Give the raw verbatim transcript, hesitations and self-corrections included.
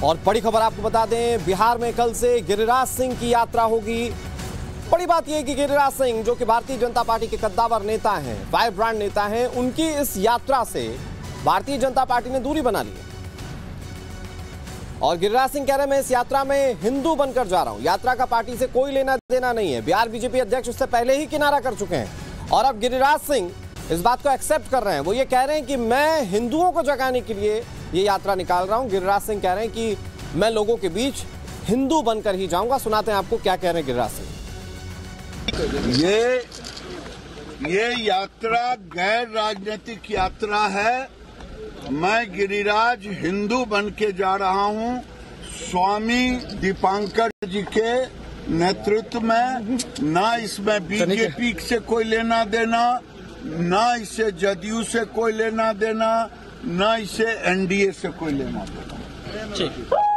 और बड़ी खबर आपको बता दें, बिहार में कल से गिरिराज सिंह की यात्रा होगी। बड़ी बात यह है कि गिरिराज सिंह, जो कि भारतीय जनता पार्टी के कद्दावर नेता हैं, फायर ब्रांड नेता हैं, उनकी इस यात्रा से भारतीय जनता पार्टी ने दूरी बना ली है। और गिरिराज सिंह कह रहे हैं, मैं इस यात्रा में हिंदू बनकर जा रहा हूं, यात्रा का पार्टी से कोई लेना देना नहीं है। बिहार बीजेपी अध्यक्ष उससे पहले ही किनारा कर चुके हैं और अब गिरिराज सिंह इस बात को एक्सेप्ट कर रहे हैं। वो ये कह रहे हैं कि मैं हिंदुओं को जगाने के लिए ये यात्रा निकाल रहा हूं। गिरिराज सिंह कह रहे हैं कि मैं लोगों के बीच हिंदू बनकर ही जाऊंगा। सुनाते हैं आपको क्या कह रहे हैं गिरिराज सिंह। ये ये यात्रा गैर राजनीतिक यात्रा है। मैं गिरिराज हिंदू बन के जा रहा हूं। स्वामी दीपांकर जी के नेतृत्व में, ना इसमें बीजेपी से कोई लेना देना, ना इसे जदयू से कोई लेना देना, ना इसे एनडीए से कोई लेना देना।